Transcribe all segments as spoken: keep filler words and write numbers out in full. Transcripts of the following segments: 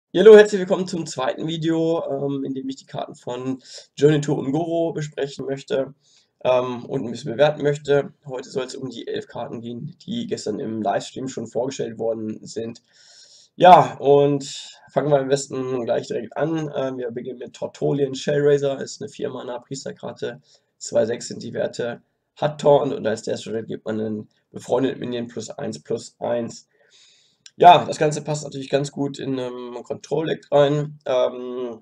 Hallo, herzlich willkommen zum zweiten Video, ähm, in dem ich die Karten von Journey to Un'Goro besprechen möchte ähm, und ein bisschen bewerten möchte. Heute soll es um die elf Karten gehen, die gestern im Livestream schon vorgestellt worden sind. Ja, und fangen wir am besten gleich direkt an. Ähm, wir beginnen mit Tortolian Shellraiser, ist eine vier Mana Priesterkarte, zwei Komma sechs sind die Werte, hat Taunt und als Death gibt man einen befreundeten Minion plus eins plus eins. Ja, das Ganze passt natürlich ganz gut in 'nem Control-Deck rein. Ähm,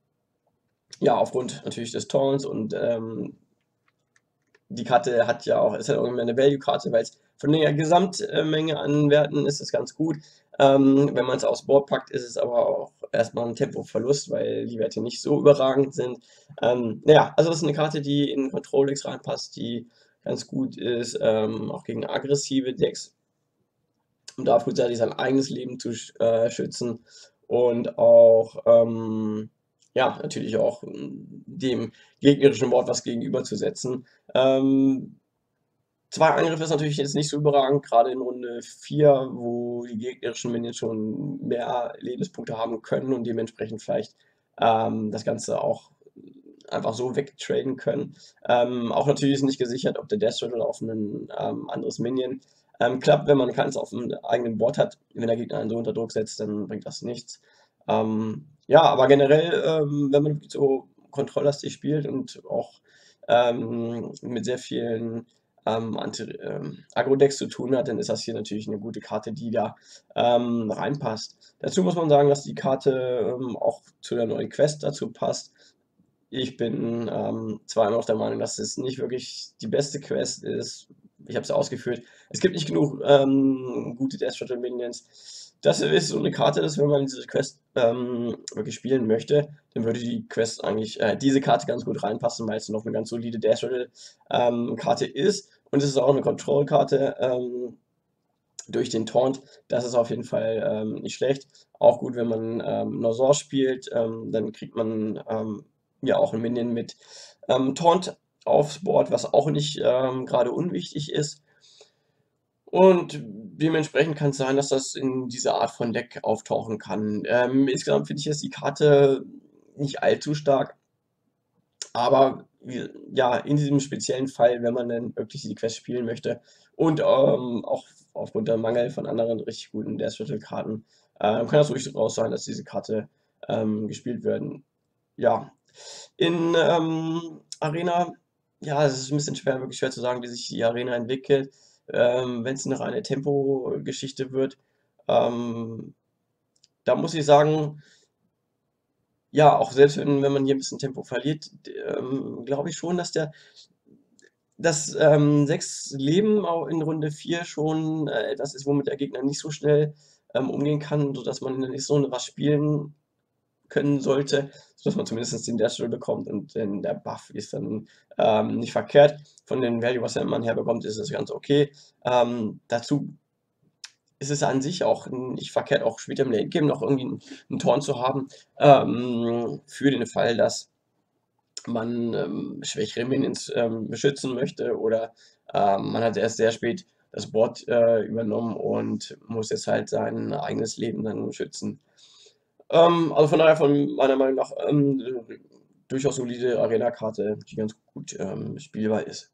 ja, aufgrund natürlich des Taunts und, ähm, die Karte hat ja auch ist ja auch immer 'ne Value-Karte, weil's von der Gesamtmenge an Werten ist es ganz gut. Ähm, wenn man's aufs Board packt, ist es aber auch erst mal 'n Tempoverlust, weil die Werte nicht so überragend sind. Ähm, na ja, also das ist 'ne Karte, die in Control-Decks reinpasst, die ganz gut ist, ähm, auch gegen aggressive Decks. Um da frühzeitig sein eigenes Leben zu sch äh, schützen und auch, ähm, ja, natürlich auch, hm, dem gegnerischen Board was gegenüberzusetzen. Ähm, zwei Angriffe ist natürlich jetzt nicht so überragend, grade in Runde vier, wo die gegnerischen Minions schon mehr Lebenspunkte haben können und dementsprechend vielleicht, ähm, das Ganze auch einfach so wegtraden können. Ähm, auch natürlich ist nicht gesichert, ob der Death Rattle auf 'nen, ähm, anderes Minion, ähm, klappt, wenn man keins auf'm eigenen Board hat. Wenn der Gegner einen so unter Druck setzt, dann bringt das nichts. Ähm, ja, aber generell, ähm, wenn man so kontrolllastig spielt und auch, ähm, mit sehr vielen, ähm, Anti ähm, Agro-Decks zu tun hat, dann ist das hier natürlich 'ne gute Karte, die da, ähm, reinpasst. Dazu muss man sagen, dass die Karte, ähm, auch zu der neuen Quest dazu passt. Ich bin, ähm, zwar immer noch der Meinung, dass es nicht wirklich die beste Quest ist. Ich habe sie ausgeführt. Es gibt nicht genug, ähm, gute Death Rattle Minions. Das ist so 'ne Karte, dass wenn man diese Quest, ähm, wirklich spielen möchte, dann würde die Quest eigentlich äh, diese Karte ganz gut reinpassen, weil's noch 'ne ganz solide Death Rattle, ähm, Karte ist. Und es ist auch 'ne Control-Karte, ähm, durch den Taunt. Das ist auf jeden Fall, ähm, nicht schlecht. Auch gut, wenn man, ähm, Nozor spielt, ähm, dann kriegt man, ähm, ja auch 'n Minion mit, ähm, Taunt aufs Board, was auch nicht, ähm, grade unwichtig ist. Und dementsprechend kann's sein, dass das in dieser Art von Deck auftauchen kann. Ähm, insgesamt finde ich jetzt die Karte nicht allzu stark. Aber wie ja, in diesem speziellen Fall, wenn man denn wirklich die Quest spielen möchte und, ähm, auch aufgrund der Mangel von anderen richtig guten Death Rattle Karten, ähm, kann das durchaus sein, dass diese Karte, ähm, gespielt werden. Ja, in, ähm, Arena, ja, es ist 'n bisschen schwer wirklich schwer zu sagen, wie sich die Arena entwickelt. Ähm, wenn's noch eine Tempo-Geschichte wird, ähm, da muss ich sagen ja, auch selbst wenn wenn man hier 'n bisschen Tempo verliert, d ähm, glaube ich schon, dass der dass, ähm, sechs Leben au in Runde vier schon, äh, etwas ist, womit der Gegner nicht so schnell, ähm, umgehen kann, sodass man in der nächsten Runde was spielen können sollte, sodass man zumindest den Death Rattle bekommt und denn der Buff ist dann, ähm, nicht verkehrt. Von den Value, was er man herbekommt, ist es ganz okay. Ähm, dazu ist es an sich auch nicht verkehrt, auch später im Late Game noch irgendwie 'n 'n Taunt zu haben, ähm, für den Fall, dass man, ähm, schwächere Minions, ähm, beschützen möchte oder, ähm, man hat erst sehr spät das Board, äh, übernommen und muss jetzt halt sein eigenes Leben dann schützen. Ähm, also von daher von meiner Meinung nach, ähm, durchaus solide Arena-Karte, die ganz gut, ähm, spielbar ist.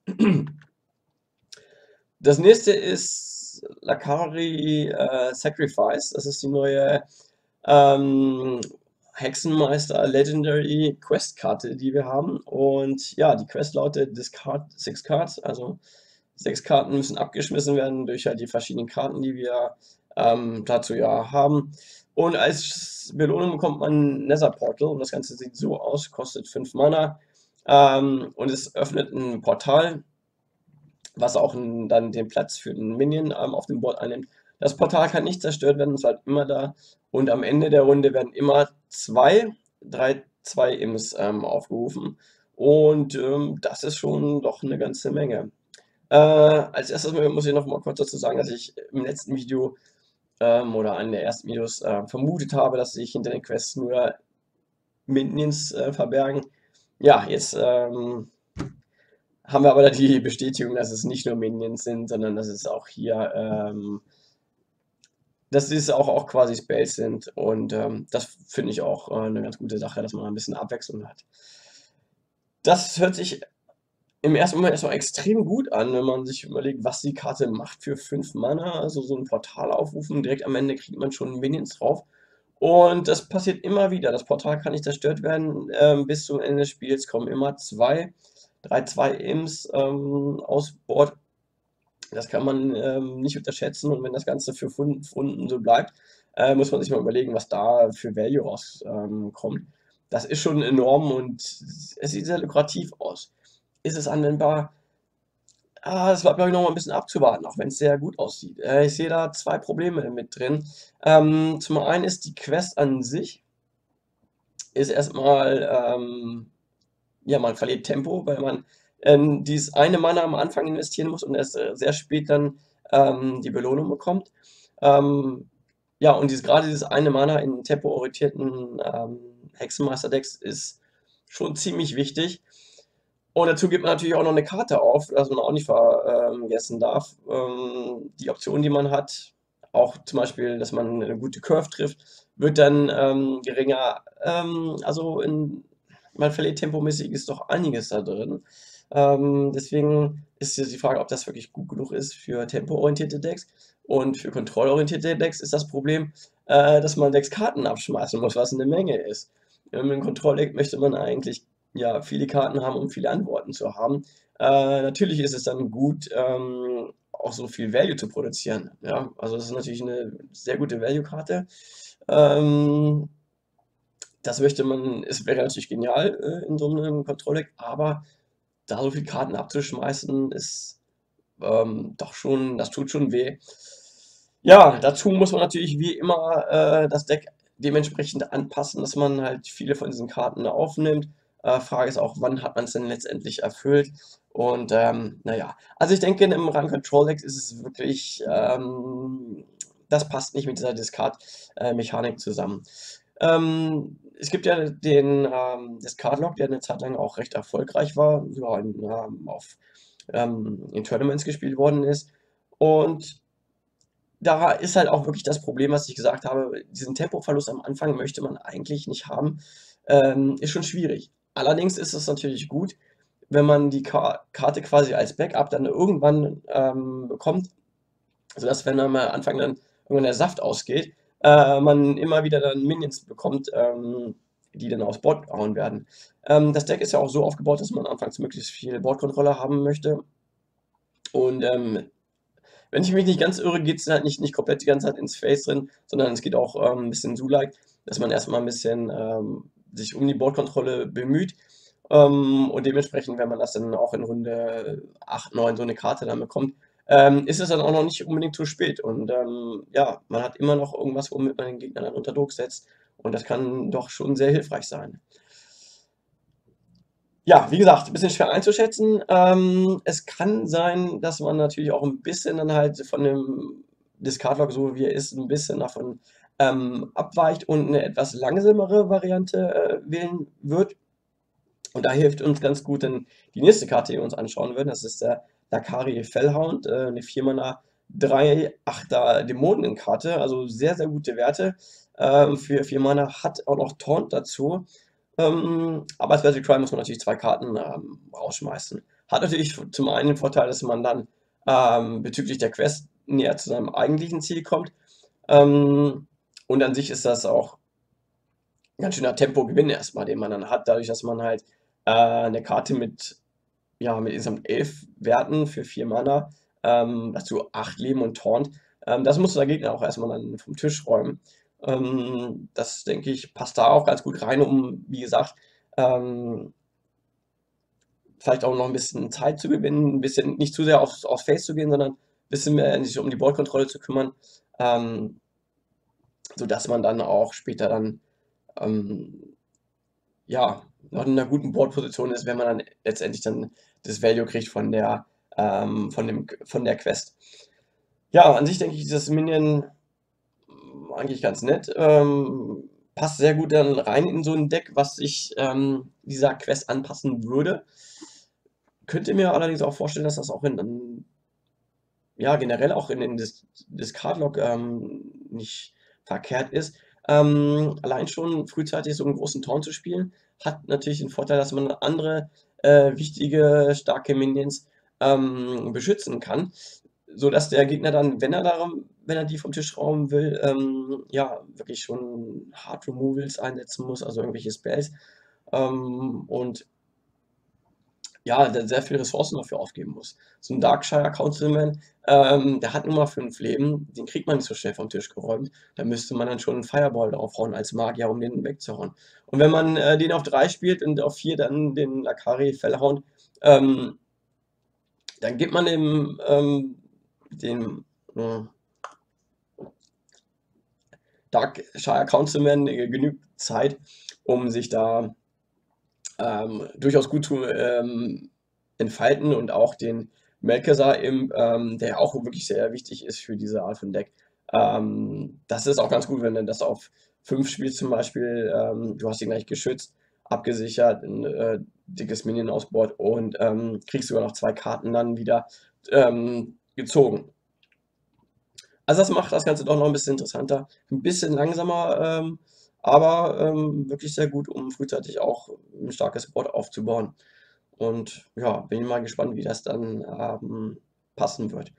Das nächste ist Lakari, äh, Sacrifice. Das ist die neue, ähm, Hexenmeister Legendary Quest-Karte, die wir haben. Und ja, die Quest lautet Discard six Cards, also sechs Karten müssen abgeschmissen werden durch halt die verschiedenen Karten, die wir, ähm, dazu ja haben. Und als Belohnung bekommt man Nether Portal und das Ganze sieht so aus, kostet fünf Mana, ähm, und es öffnet 'n Portal, was auch 'n dann den Platz für 'n Minion, ähm, auf dem Board einnimmt. Das Portal kann nicht zerstört werden, es bleibt immer da und am Ende der Runde werden immer zwei drei zwei Imps, ähm, aufgerufen und, ähm, das ist schon doch 'ne ganze Menge. Äh, als Erstes mal muss ich noch mal kurz dazu sagen, dass ich im letzten Video, ähm, oder einem der ersten Videos, äh, vermutet habe, dass sich hinter den Quests nur Minions, äh, verbergen. Ja, jetzt, ähm, haben wir aber da die Bestätigung, dass es nicht nur Minions sind, sondern dass es auch hier, ähm dass diese auch auch quasi Spells sind und, ähm, das finde ich auch, äh, 'ne ganz gute Sache, dass man ein bisschen Abwechslung hat. Das hört sich im ersten Moment erst extrem gut an, wenn man sich überlegt, was die Karte macht für fünf Mana. Also, so 'n Portal aufrufen, direkt am Ende kriegt man schon Minions drauf. Und das passiert immer wieder. Das Portal kann nicht zerstört werden. Ähm, bis zum Ende des Spiels kommen immer zwei drei zwei-Imps, ähm, aufs Board. Das kann man, ähm, nicht unterschätzen und wenn das Ganze für fünf Runden so bleibt, äh, muss man sich mal überlegen, was da für Value raus ähm, kommt. Das ist schon enorm und es sieht sehr lukrativ aus. Ist es anwendbar? Ah, das bleibt, glaube ich, noch mal 'n bisschen abzuwarten, auch wenn's sehr gut aussieht. Äh, ich sehe da zwei Probleme mit drin. Ähm, zum einen ist die Quest an sich ist erst mal, ähm ja, man verliert Tempo, weil man, ähm, dieses eine Mana am Anfang investieren muss und erst, äh, sehr spät dann, ähm, die Belohnung bekommt. Ähm, ja, und dieses grade dieses eine Mana in tempoorientierten, ähm, Hexenmeister-Decks ist schon ziemlich wichtig. Und dazu gibt man natürlich auch noch 'ne Karte auf, was man auch nicht ver ähm, gessen darf. Ähm, die Option, die man hat, auch zum Beispiel, dass man 'ne gute Curve trifft, wird dann, ähm, geringer. Ähm, also in man verliert tempomäßig ist doch einiges da drin. Ähm, deswegen ist jetzt die Frage, ob das wirklich gut genug ist für tempoorientierte Decks. Und für kontrollorientierte Decks ist das Problem, äh, dass man sechs Karten abschmeißen muss, was 'ne Menge ist. Ähm, im Kontrolldeck möchte man eigentlich, ja, viele Karten haben, um viele Antworten zu haben. Äh, natürlich ist es dann gut, ähm, auch so viel Value zu produzieren, ja? Also, das ist natürlich 'ne sehr gute Value-Karte. Ähm, das möchte man es wäre natürlich genial, äh, in so 'nem Kontrolldeck, aber da so viel Karten abzuschmeißen, ist, ähm, doch schon das tut schon weh. Ja, dazu muss man natürlich wie immer, äh, das Deck dementsprechend anpassen, dass man halt viele von diesen Karten aufnimmt. Äh, Frage ist auch, wann hat man's denn letztendlich erfüllt? Und, ähm, na ja. Also, ich denke, in 'nem reinen Control-Deck ist es wirklich, ähm das passt nicht mit dieser Discard äh, Mechanik zusammen. Ähm, es gibt ja den, ähm, Discard-Lock, der 'ne Zeit lang auch recht erfolgreich war, sogar in, ähm, auf ähm, in Tournaments gespielt worden ist. Und da ist halt auch wirklich das Problem, was ich gesagt habe, diesen Tempoverlust am Anfang möchte man eigentlich nicht haben, ähm, ist schon schwierig. Allerdings ist es natürlich gut, wenn man die Ka Karte quasi als Backup dann irgendwann, ähm, bekommt, sodass, wenn am Anfang dann irgendwann der Saft ausgeht, äh, man immer wieder dann Minions bekommt, ähm, die dann aufs Board hauen werden. Ähm, das Deck ist ja auch so aufgebaut, dass man anfangs möglichst viel Board-Controller haben möchte. Und, ähm, wenn ich mich nicht ganz irre, geht's halt nicht nicht komplett die ganze Zeit ins Face drin, sondern es geht auch, ähm, 'n bisschen so-like, dass man erst mal 'n bisschen, ähm, sich um die Board-Kontrolle bemüht. Ähm, und dementsprechend, wenn man das dann auch in Runde acht, neun so 'ne Karte dann bekommt, ähm, ist es dann auch noch nicht unbedingt zu spät. Und, ähm, ja, man hat immer noch irgendwas, womit man den Gegner dann unter Druck setzt. Und das kann doch schon sehr hilfreich sein. Ja, wie gesagt, bisschen schwer einzuschätzen. Ähm, es kann sein, dass man natürlich auch 'n bisschen dann halt von dem Discard-Lock, so wie er ist, 'n bisschen davon, ähm, abweicht und 'ne etwas langsamere Variante, äh, wählen wird. Und da hilft uns ganz gut dann die nächste Karte, die wir uns anschauen würden. Das ist der Lakari Fellhound, äh, 'ne vier Mana, drei Achter Dämonenkarte, also sehr, sehr gute Werte, ähm, für vier Mana, hat auch noch Taunt dazu. Ähm, aber als Basic Cry muss man natürlich zwei Karten, ähm, rausschmeißen. Hat natürlich f zum einen den Vorteil, dass man dann, ähm, bezüglich der Quest näher zu seinem eigentlichen Ziel kommt. Ähm, und an sich ist das auch ganz schöner Tempogewinn erst mal, den man dann hat, dadurch, dass man halt, äh, 'ne Karte mit ja, mit insgesamt elf Werten für vier Mana, ähm, dazu acht Leben und Taunt. Ähm, das muss der Gegner auch erst mal dann vom Tisch räumen. Ähm, das, denke ich, passt da auch ganz gut rein, um, wie gesagt, ähm vielleicht auch noch 'n bisschen Zeit zu gewinnen, 'n bisschen nicht zu sehr aufs aufs Face zu gehen, sondern bisschen mehr sich um die Board-Kontrolle zu kümmern, ähm sodass man dann auch später dann, ähm, ja, noch in 'ner guten Board-Position ist, wenn man dann letztendlich dann das Value kriegt von der ähm, von dem Q von der Quest. Ja, an sich denke ich, ist das Minion, hm, eigentlich ganz nett. Ähm, passt sehr gut dann rein in so 'n Deck, was sich, ähm, dieser Quest anpassen würde. Könnte mir allerdings auch vorstellen, dass das auch in 'nen ja, generell auch in den Dis Discard-Log, ähm, nicht verkehrt ist. Ähm, allein schon frühzeitig so 'n großen Taunt zu spielen, hat natürlich den Vorteil, dass man andere, äh, wichtige, starke Minions, ähm, beschützen kann, sodass der Gegner dann, wenn er darum wenn er die vom Tisch rauben will, ähm, ja, wirklich schon Hard Removals einsetzen muss, also irgendwelche Spells, ähm, und ja, der sehr viele Ressourcen dafür aufgeben muss. So 'n Darkshire Councilman, ähm, der hat nur mal fünf Leben, den kriegt man nicht so schnell vom Tisch geräumt. Da müsste man dann schon 'n Fireball draufhauen als Magier, um den wegzuhauen. Und wenn man, äh, den auf drei spielt und auf vier dann den Akari Fellhound, ähm dann gibt man dem, ähm dem, hm Darkshire Councilman, äh, genügend Zeit, um sich da, ähm, durchaus gut zu, ähm, entfalten und auch den Malchezaar Imp, ähm, der auch wirklich sehr wichtig ist für diese Art von Deck. Ähm, das ist auch ganz gut, wenn du das auf fünf spielst zum Beispiel, ähm, du hast ihn gleich geschützt, abgesichert, 'n, äh, dickes Minion aufs Board und, ähm, kriegst sogar noch zwei Karten dann wieder, ähm, gezogen. Also, das macht das Ganze doch noch 'n bisschen interessanter, 'n bisschen langsamer, ähm, aber, ähm, wirklich sehr gut, um frühzeitig auch 'n starkes Board aufzubauen. Und ja, bin mal gespannt, wie das dann, ähm, passen wird.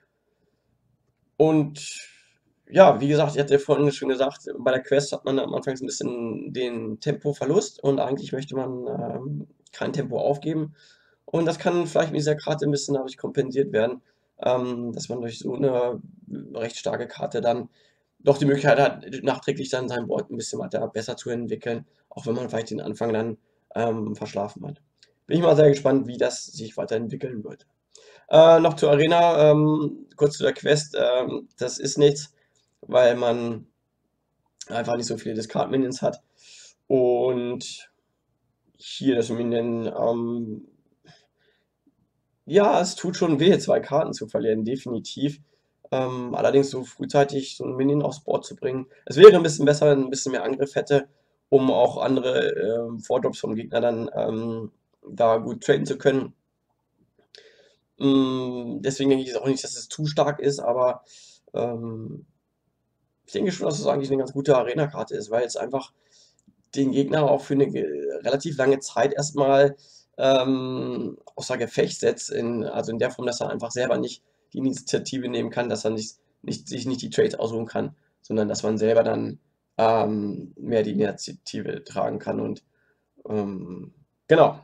Und ja, wie gesagt, ich hatte ja vorhin schon gesagt, bei der Quest hat man am Anfang so 'n bisschen den Tempoverlust und eigentlich möchte man, ähm, kein Tempo aufgeben. Und das kann vielleicht mit dieser Karte 'n bisschen dadurch kompensiert werden, ähm, dass man durch so 'ne recht starke Karte dann doch die Möglichkeit hat, nachträglich dann sein Board 'n bisschen weiter besser zu entwickeln, auch wenn man vielleicht den Anfang dann, ähm, verschlafen hat. Bin ich mal sehr gespannt, wie das sich weiterentwickeln wird. Äh, noch zur Arena, ähm, kurz zu der Quest, ähm, das ist nichts, weil man einfach nicht so viele Discard Minions hat. Und hier das Minion, ähm ja, es tut schon weh, zwei Karten zu verlieren, definitiv. Ähm, allerdings so frühzeitig so 'n Minion aufs Board zu bringen es wäre 'n bisschen besser, wenn 'n bisschen mehr Angriff hätte, um auch andere, ähm, four Drops vom Gegner dann, ähm, da gut traden zu können. Hm, deswegen denke ich jetzt auch nicht, dass es zu stark ist, aber, ähm, ich denke schon, dass es eigentlich 'ne ganz gute Arenakarte ist, weil es einfach den Gegner auch für 'ne ge relativ lange Zeit erst mal, ähm, außer Gefecht setzt in also in der Form, dass er einfach selber nicht die Initiative nehmen kann, dass er nicht nicht sich nicht die Trades aussuchen kann, sondern dass man selber dann, ähm, mehr die Initiative tragen kann und, ähm, genau.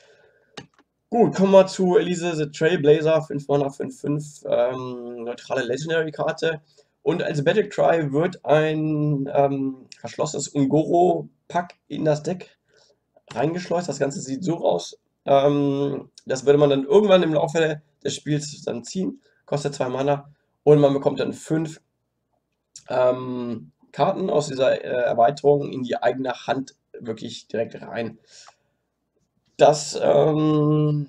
Gut, kommen wir zu Elise the Trailblazer, fünf Mana, fünf fünf, ähm, neutrale Legendary-Karte. Und als Battle Cry wird ein, ähm, verschlossenes Ungoro-Pack in das Deck reingeschleust. Das Ganze sieht so aus. Ähm, das würde man dann irgendwann im Laufe des Spiels dann ziehen, kostet zwei Mana und man bekommt dann fünf ähm, Karten aus dieser, äh, Erweiterung in die eigene Hand wirklich direkt rein. Das, ähm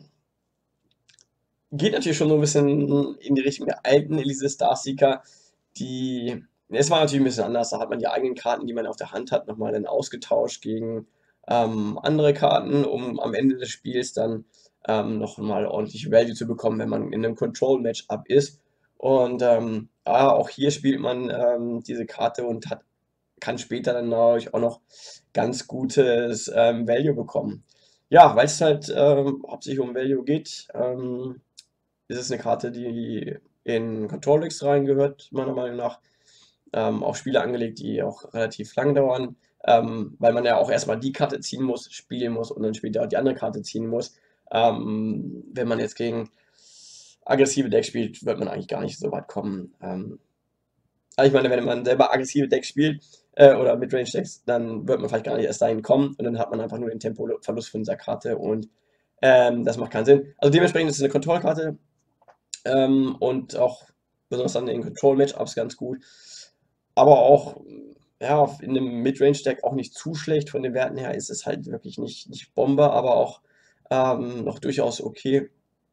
geht natürlich schon so 'n bisschen in die Richtung der alten Elise Starseeker, die es war natürlich 'n bisschen anders. Da hat man die eigenen Karten, die man auf der Hand hat, noch mal dann ausgetauscht gegen, ähm, andere Karten, um am Ende des Spiels dann, ähm, noch mal ordentlich Value zu bekommen, wenn man in 'nem Control-Match-up ist. Und, ähm, ah, auch hier spielt man, ähm, diese Karte und hat kann später dann dadurch auch noch ganz gutes, ähm, Value bekommen. Ja, weil's halt, ähm, hauptsächlich um Value geht, ähm, ist es 'ne Karte, die in Control-Decks reingehört, meiner Meinung nach. Ähm, auf Spiele angelegt, die auch relativ lang dauern, ähm, weil man ja auch erst mal die Karte ziehen muss, spielen muss und dann später auch die andere Karte ziehen muss. Ähm, wenn man jetzt gegen aggressive Decks spielt, wird man eigentlich gar nicht so weit kommen. Ähm, aber ich meine, wenn man selber aggressive Decks spielt, äh, oder Midrange-Decks, dann wird man vielleicht gar nicht erst dahin kommen und dann hat man einfach nur den Tempo-Verlust von dieser Karte und, ähm, das macht keinen Sinn. Also dementsprechend ist es 'ne Kontrollkarte, ähm, und auch besonders dann in Control-Match-Ups ganz gut. Aber auch, ja, in 'nem Midrange-Deck auch nicht zu schlecht. Von den Werten her ist es halt wirklich nicht nicht Bombe, aber auch, ähm, noch durchaus okay.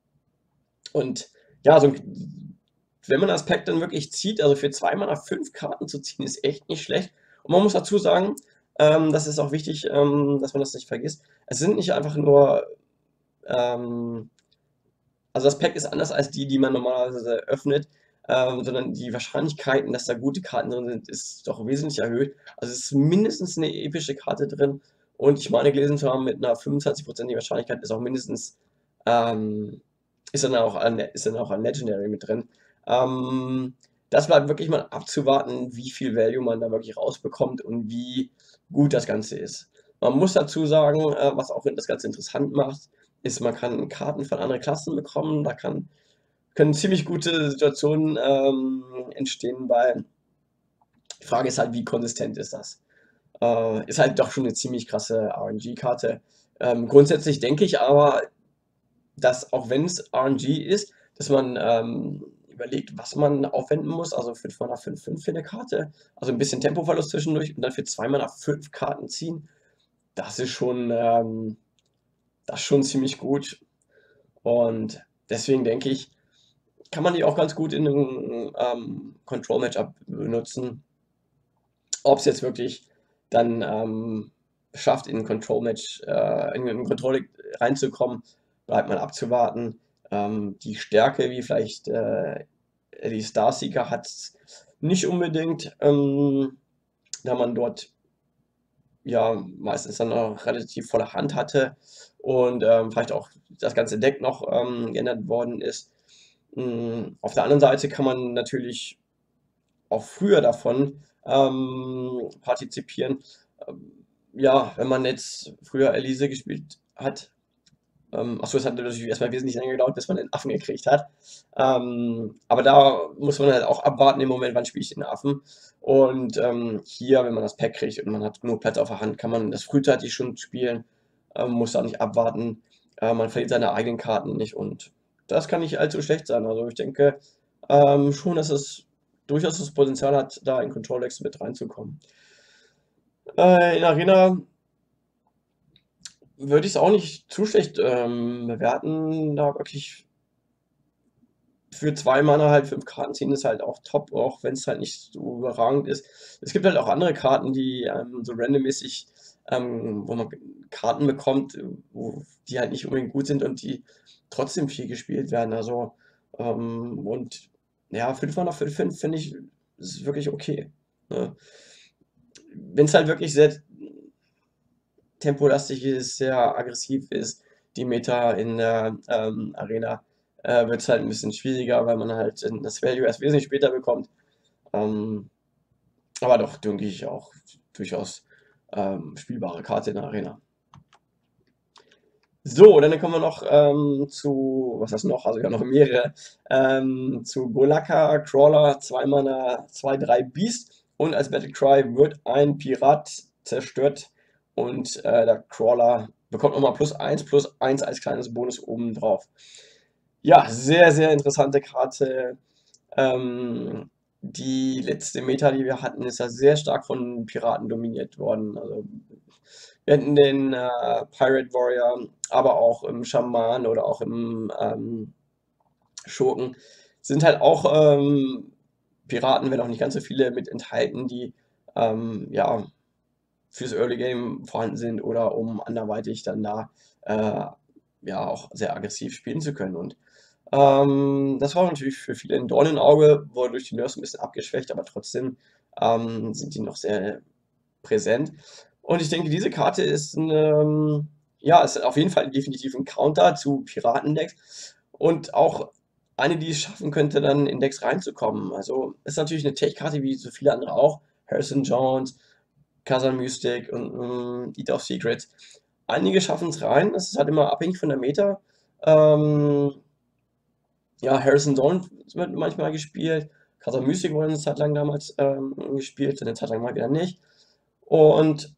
Und ja, so 'n wenn man das Pack dann wirklich zieht, also für zwei Mana fünf Karten zu ziehen, ist echt nicht schlecht. Und man muss dazu sagen, ähm, das ist auch wichtig, ähm, dass man das nicht vergisst. Es sind nicht einfach nur, ähm Also das Pack ist anders als die, die man normalerweise öffnet, ähm, sondern die Wahrscheinlichkeiten, dass da gute Karten drin sind, ist doch wesentlich erhöht. Also es ist mindestens eine epische Karte drin und ich meine gelesen zu haben, mit einer fünfundzwanzig-prozentigen Wahrscheinlichkeit ist auch mindestens, ähm, ist dann auch ein, ist dann auch ein Legendary mit drin. Ähm, das bleibt wirklich mal abzuwarten, wie viel Value man da wirklich rausbekommt und wie gut das Ganze ist. Man muss dazu sagen, äh, was auch das Ganze interessant macht, ist, man kann Karten von anderen Klassen bekommen. Da kann, können ziemlich gute Situationen ähm, entstehen, weil die Frage ist halt, wie konsistent ist das? Äh, ist halt doch schon eine ziemlich krasse R N G-Karte. Ähm, grundsätzlich denke ich aber, dass auch wenn es R N G ist, dass man ähm, überlegt, was man aufwenden muss. Also fünf Mana fünf fünf für eine Karte. Also ein bisschen Tempoverlust zwischendurch und dann für zwei Mana fünf Karten ziehen. Das ist schon, ähm, das ist schon ziemlich gut. Und deswegen denke ich, kann man die auch ganz gut in einem ähm, Control-Matchup benutzen. Ob es jetzt wirklich dann ähm, schafft, in ein Control-Match, äh, in ein Control reinzukommen, bleibt mal abzuwarten. Ähm, die Stärke, wie vielleicht äh, die Starseeker, hat es nicht unbedingt, ähm, da man dort ja meistens dann auch relativ volle Hand hatte und ähm, vielleicht auch das ganze Deck noch ähm, geändert worden ist. Mm, Auf der anderen Seite kann man natürlich auch früher davon ähm, partizipieren. Ähm, ja, wenn man jetzt früher Elise gespielt hat, ähm, achso, es hat natürlich erstmal wesentlich länger gedauert, bis man den Affen gekriegt hat. Ähm, aber da muss man halt auch abwarten im Moment, wann spiele ich den Affen. Und ähm, hier, wenn man das Pack kriegt und man hat genug Platz auf der Hand, kann man das frühzeitig schon spielen, ähm, muss da nicht abwarten. Äh, man verliert seine eigenen Karten nicht und das kann nicht allzu schlecht sein. Also ich denke ähm, schon, dass es durchaus das Potenzial hat, da in Control Decks mit reinzukommen. Äh, in Arena würde ich es auch nicht zu schlecht ähm, bewerten, da wirklich für zwei Mana halt fünf Karten ziehen ist halt auch top, auch wenn es halt nicht so überragend ist. Es gibt halt auch andere Karten, die ähm, so randommäßig, ähm, wo man Karten bekommt, wo die halt nicht unbedingt gut sind und die trotzdem viel gespielt werden. Also, ähm, und ja, fünf Mana für fünf finde ich ist wirklich okay. Ne? Wenn es halt wirklich sehr tempolastig ist, sehr aggressiv ist, die Meta in der ähm, Arena, äh, wird es halt ein bisschen schwieriger, weil man halt äh, das Value erst wesentlich später bekommt. Ähm, aber doch, denke ich, auch durchaus ähm, spielbare Karte in der Arena. So, dann kommen wir noch ähm, zu, was heißt noch? Also ja noch mehrere. Ähm, zu Golakka, Crawler, zwei Mana, zwei drei Beast. Und als Battlecry wird ein Pirat zerstört. Und äh, der Crawler bekommt nochmal plus eins, plus eins als kleines Bonus oben drauf. Ja, sehr, sehr interessante Karte. Ähm, die letzte Meta, die wir hatten, ist ja sehr stark von Piraten dominiert worden. Also wir hatten den äh, Pirate Warrior, aber auch im Schaman oder auch im ähm, Schurken sind halt auch ähm, Piraten, wenn auch nicht ganz so viele mit enthalten, die ähm, ja fürs Early Game vorhanden sind oder um anderweitig dann da äh, ja auch sehr aggressiv spielen zu können. Und ähm, das war natürlich für viele ein Dorn im Auge, wurde durch die Nerfs ein bisschen abgeschwächt, aber trotzdem ähm, sind die noch sehr präsent. Und ich denke, diese Karte ist 'n, ähm ja, ist auf jeden Fall definitiv ein Counter zu Piratendecks und auch eine, die es schaffen könnte, dann in Decks reinzukommen. Also, ist natürlich eine Tech-Karte wie so viele andere auch. Harrison Jones, Khazan Mystic und, hm, Eater of Secrets. Einige schaffen es rein, das ist halt immer abhängig von der Meta. Ähm, ja, Harrison Jones wird manchmal gespielt, Khazan Mystic wurde 'ne Zeit lang damals, ähm, gespielt, eine Zeit lang mal wieder nicht. Und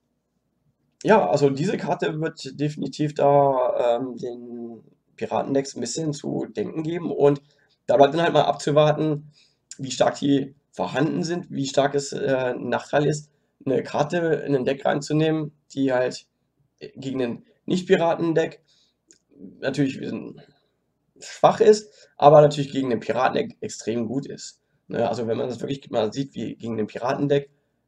ja, also diese Karte wird definitiv da ähm, den Piratendecks ein bisschen zu denken geben und da bleibt dann halt mal abzuwarten, wie stark die vorhanden sind, wie stark es äh, 'n Nachteil ist, eine Karte in ein Deck reinzunehmen, die halt äh, gegen ein Nicht-Piratendeck natürlich ähm, schwach ist, aber natürlich gegen 'nen Piratendeck extrem gut ist, ne? Also, wenn man das wirklich mal sieht wie gegen 'nen Piratendeck,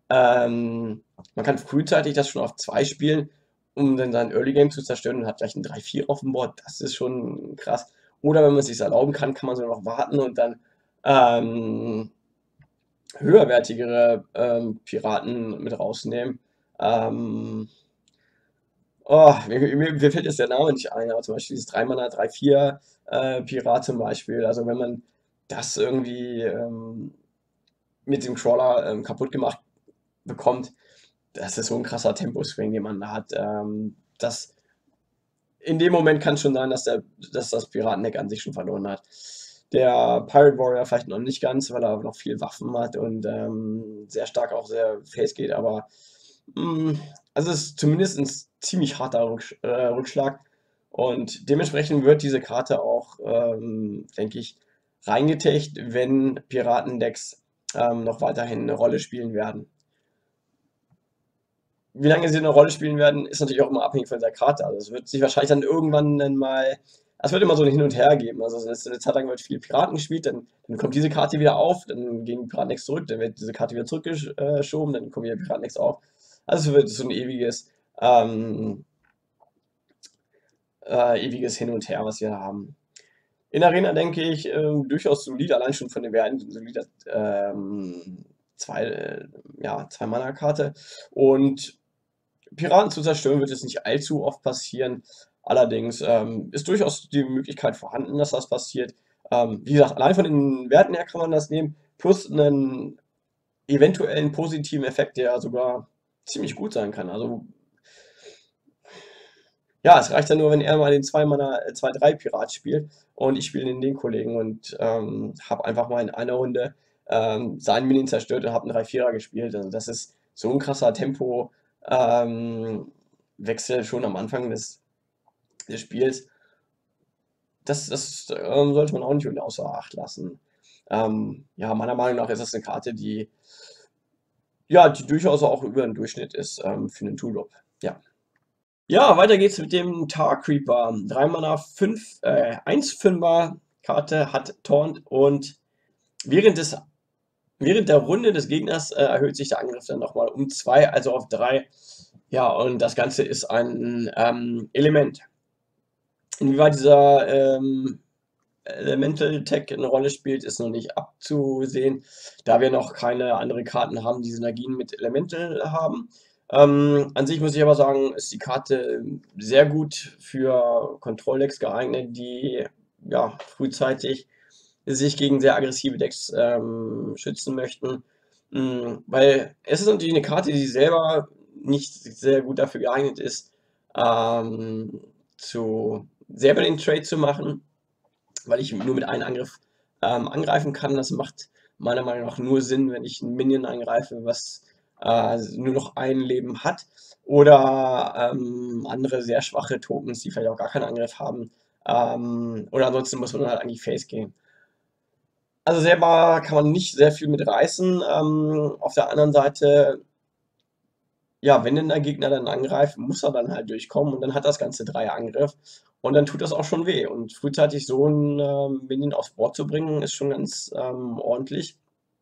ähm, man kann frühzeitig das schon auf zwei spielen, um dann sein Early Game zu zerstören und hat gleich 'n drei vier aufm Board. Das ist schon krass. Oder wenn man es sich erlauben kann, kann man sogar noch warten und dann ähm, höherwertigere ähm, Piraten mit rausnehmen. Ähm, oh, mir, mir, mir fällt jetzt der Name nicht ein, aber zum Beispiel dieses drei Mana, drei vier äh, Pirat zum Beispiel. Also wenn man das irgendwie ähm, mit dem Crawler ähm, kaputt gemacht bekommt, das ist so ein krasser Tempo-Swing, den man da hat. Ähm, das, in dem Moment kann es schon sein, dass, der, dass das Piratendeck an sich schon verloren hat. Der Pirate Warrior vielleicht noch nicht ganz, weil er noch viel Waffen hat und ähm, sehr stark auch sehr face geht, aber mh, also es ist zumindest ein ziemlich harter Rücksch äh, Rückschlag und dementsprechend wird diese Karte auch, ähm, denke ich, reingetecht, wenn Piratendecks ähm, noch weiterhin eine Rolle spielen werden. Wie lange sie eine Rolle spielen werden, ist natürlich auch immer abhängig von der Karte. Also es wird sich wahrscheinlich dann irgendwann dann mal, es wird immer so ein Hin und Her geben. Also es ist eine Zeit lang wird viel Piraten gespielt, dann, dann kommt diese Karte wieder auf, dann gehen die Piraten-Decks zurück, dann wird diese Karte wieder zurückgeschoben, dann kommen wieder Piraten-Decks auf. Also es wird so ein ewiges, ähm, äh, ewiges Hin und Her, was wir haben. In Arena denke ich ähm, durchaus solide, allein schon von den Werten, solider ähm, zwei, äh, ja, zwei Mana-Karte. Und Piraten zu zerstören wird jetzt nicht allzu oft passieren. Allerdings ähm, ist durchaus die Möglichkeit vorhanden, dass das passiert. Ähm, wie gesagt, allein von den Werten her kann man das nehmen, plus einen eventuellen positiven Effekt, der sogar ziemlich gut sein kann. Also ja, es reicht ja nur, wenn er mal den zwei Mana, äh, zwei drei Pirat spielt und ich spiele den den Kollegen und ähm, habe einfach mal in einer Runde ähm, seinen Minion zerstört und habe einen drei vier gespielt. Also das ist so ein krasser Tempo ähm, Wechsel schon am Anfang des, des Spiels. Das, das ähm, sollte man auch nicht außer Acht lassen. Ähm, ja, meiner Meinung nach ist das eine Karte, die ja, die durchaus auch über den Durchschnitt ist ähm, für einen Tulip. Ja. Ja, weiter geht's mit dem Tar Creeper. drei Mana, fünf, äh, eins fünfer Karte, hat Taunt und während des während der Runde des Gegners äh, erhöht sich der Angriff dann nochmal um zwei, also auf drei. Ja, und das Ganze ist ein ähm, Element. Inwieweit dieser ähm, Elemental Tech eine Rolle spielt, ist noch nicht abzusehen, da wir noch keine anderen Karten haben, die Synergien mit Elemental haben. Ähm, an sich muss ich aber sagen, ist die Karte sehr gut für Control-Decks geeignet, die ja, frühzeitig sich gegen sehr aggressive Decks ähm, schützen möchten. Mm, weil es ist natürlich eine Karte, die selber nicht sehr gut dafür geeignet ist, ähm, zu, selber den Trade zu machen, weil ich nur mit einem Angriff ähm, angreifen kann. Das macht meiner Meinung nach nur Sinn, wenn ich ein Minion angreife, was äh, nur noch ein Leben hat. Oder ähm, andere sehr schwache Tokens, die vielleicht auch gar keinen Angriff haben. Ähm, oder ansonsten muss man halt eigentlich Face gehen. Also selber kann man nicht sehr viel mit reißen. Ähm, auf der anderen Seite, ja, wenn denn der Gegner dann angreift, muss er dann halt durchkommen und dann hat das Ganze drei Angriff und dann tut das auch schon weh. Und frühzeitig so ein ähm, Minion aufs Board zu bringen, ist schon ganz ähm, ordentlich.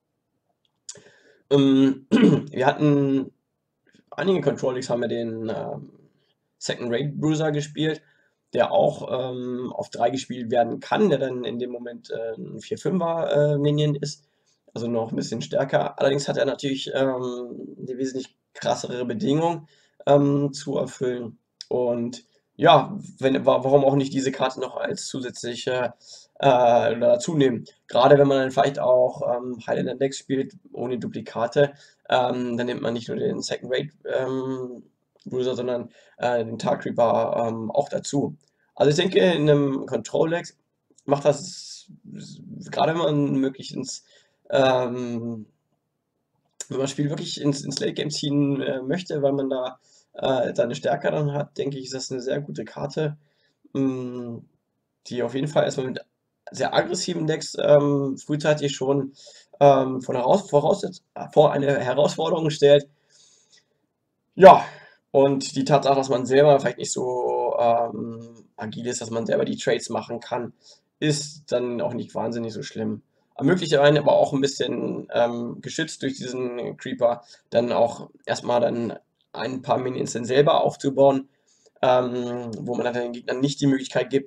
Ähm, wir hatten einige Control Leagues haben wir den ähm, Second Rate Bruiser gespielt, der auch ähm, auf drei gespielt werden kann, der dann in dem Moment äh, ein vier fünfer äh, Minion ist, also noch ein bisschen stärker. Allerdings hat er natürlich ähm, die wesentlich krassere Bedingung ähm, zu erfüllen. Und ja, wenn, wa- warum auch nicht diese Karte noch als zusätzliche äh, oder dazu nehmen? Gerade wenn man dann vielleicht auch ähm, Highlander Decks spielt ohne Duplikate, ähm, dann nimmt man nicht nur den Second Rate ähm, Bruiser, sondern äh, den Tar Creeper ähm, auch dazu. Also ich denke, in einem Control Deck macht das, gerade wenn man möglich ins, ähm, wenn man das Spiel wirklich ins, ins Late Game ziehen äh, möchte, weil man da äh, seine Stärke dann hat, denke ich, ist das eine sehr gute Karte, mh, die auf jeden Fall erstmal mit sehr aggressiven Decks ähm, frühzeitig schon ähm, von heraus, voraussetzt, vor eine Herausforderung stellt. Ja, und die Tatsache, dass man selber vielleicht nicht so ähm, agil ist, dass man selber die Trades machen kann, ist dann auch nicht wahnsinnig so schlimm. Ermöglicht einen aber auch ein bisschen ähm, geschützt durch diesen Creeper, dann auch erstmal dann ein paar Minions dann selber aufzubauen, ähm, wo man dann den Gegnern nicht die Möglichkeit gibt,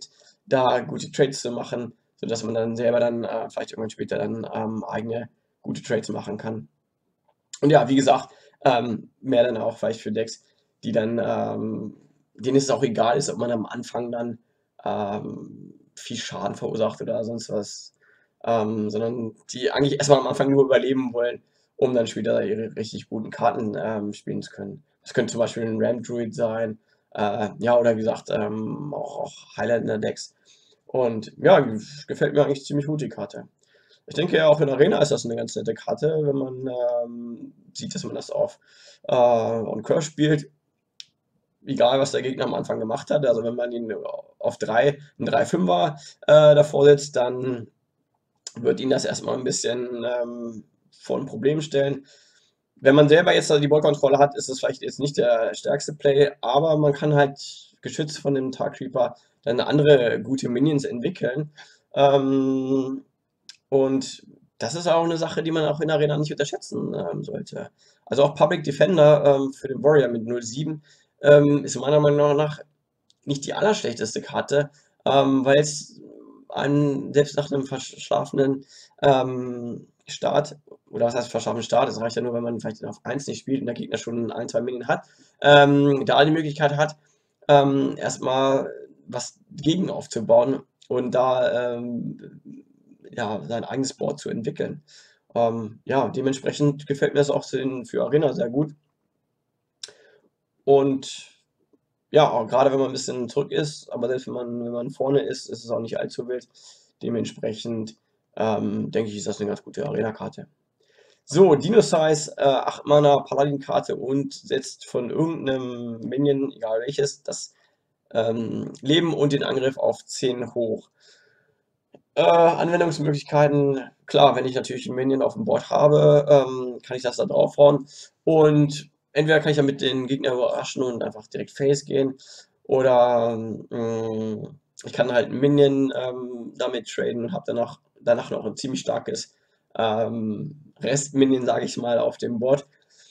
da gute Trades zu machen, sodass man dann selber dann äh, vielleicht irgendwann später dann ähm, eigene gute Trades machen kann. Und ja, wie gesagt, ähm, mehr dann auch vielleicht für Decks, die dann, ähm, denen es auch egal ist, ob man am Anfang dann ähm, viel Schaden verursacht oder sonst was, ähm, sondern die eigentlich erstmal am Anfang nur überleben wollen, um dann später ihre richtig guten Karten ähm, spielen zu können. Das könnte zum Beispiel ein Ram Druid sein, äh, ja, oder wie gesagt, ähm, auch, auch Highlander-Decks. Und ja, gefällt mir eigentlich ziemlich gut die Karte. Ich denke ja auch in Arena ist das eine ganz nette Karte, wenn man ähm, sieht, dass man das auf äh, on Curve spielt, egal was der Gegner am Anfang gemacht hat. Also wenn man ihn auf drei, ein drei fünfer äh, davor setzt, dann wird ihn das erstmal ein bisschen ähm, vor ein Problem stellen. Wenn man selber jetzt also die Ballkontrolle hat, ist das vielleicht jetzt nicht der stärkste Play, aber man kann halt geschützt von dem Tar Creeper dann andere gute Minions entwickeln. Ähm, und das ist auch eine Sache, die man auch in der Arena nicht unterschätzen ähm, sollte. Also auch Public Defender ähm, für den Warrior mit null sieben ähm, ist meiner Meinung nach nicht die allerschlechteste Karte, ähm, weil es einem selbst nach einem verschlafenen ähm, Start, oder was heißt verschlafenen Start, das reicht ja nur, wenn man vielleicht auf eins nicht spielt und der Gegner schon ein, zwei Minion hat, ähm, da die Möglichkeit hat, ähm, erstmal was gegen aufzubauen und da ähm, ja, sein eigenes Board zu entwickeln. Ähm, ja, dementsprechend gefällt mir das auch in, für Arena sehr gut. Und ja, auch gerade wenn man ein bisschen zurück ist, aber selbst wenn man, wenn man vorne ist, ist es auch nicht allzu wild. Dementsprechend ähm, denke ich, ist das eine ganz gute Arena-Karte. So, Dino Size, äh, acht Mana Paladin-Karte und setzt von irgendeinem Minion, egal welches, das ähm, Leben und den Angriff auf zehn hoch. Äh, Anwendungsmöglichkeiten, klar, wenn ich natürlich einen Minion auf dem Board habe, ähm, kann ich das da draufhauen. Und entweder kann ich damit den Gegner überraschen und einfach direkt Face gehen, oder ähm, ich kann halt einen Minion ähm, damit traden und habe danach, danach noch ein ziemlich starkes ähm, Rest-Minion, sage ich mal, auf dem Board.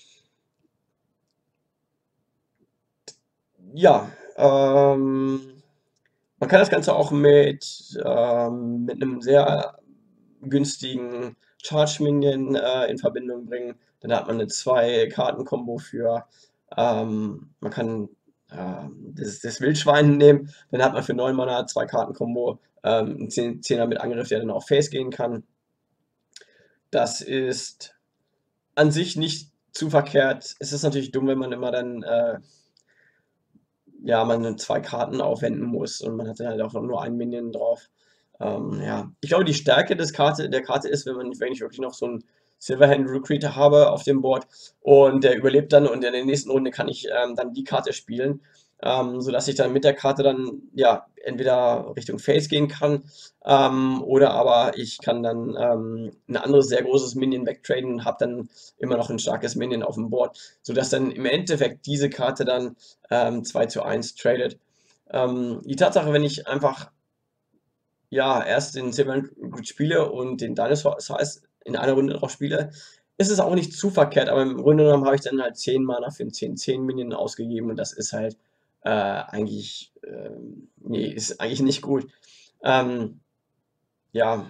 Ja, ähm, man kann das Ganze auch mit, ähm, mit einem sehr günstigen Charge Minion äh, in Verbindung bringen. Dann hat man eine zwei Karten-Kombo für, ähm, man kann ähm, das, das Wildschwein nehmen, dann hat man für neun Mana zwei Karten-Kombo, ähm, einen zehn- Zehner mit Angriff, der dann auf Face gehen kann. Das ist an sich nicht zu verkehrt. Es ist natürlich dumm, wenn man immer dann äh, ja, man zwei Karten aufwenden muss und man hat dann halt auch nur ein Minion drauf. Ähm, ja, ich glaube, die Stärke des Karte, der Karte ist, wenn man, wenn ich wirklich noch so einen Silverhand Recruiter habe auf dem Board und der überlebt dann und in der nächsten Runde kann ich ähm, dann die Karte spielen, ähm, sodass ich dann mit der Karte dann ja entweder Richtung Face gehen kann ähm, oder aber ich kann dann ähm, ein anderes sehr großes Minion wegtraden und habe dann immer noch ein starkes Minion auf dem Board, sodass dann im Endeffekt diese Karte dann ähm, zwei zu eins tradet. Ähm, die Tatsache, wenn ich einfach ja, erst den Silver gut spiele und den Dinosaur Size in einer Runde drauf spiele, ist es auch nicht zu verkehrt, aber im Grunde genommen habe ich dann halt zehn Mana für 'n zehn zehn Minion ausgegeben und das ist halt äh, eigentlich, ähm, nee, ist eigentlich nicht gut. Ähm, ja,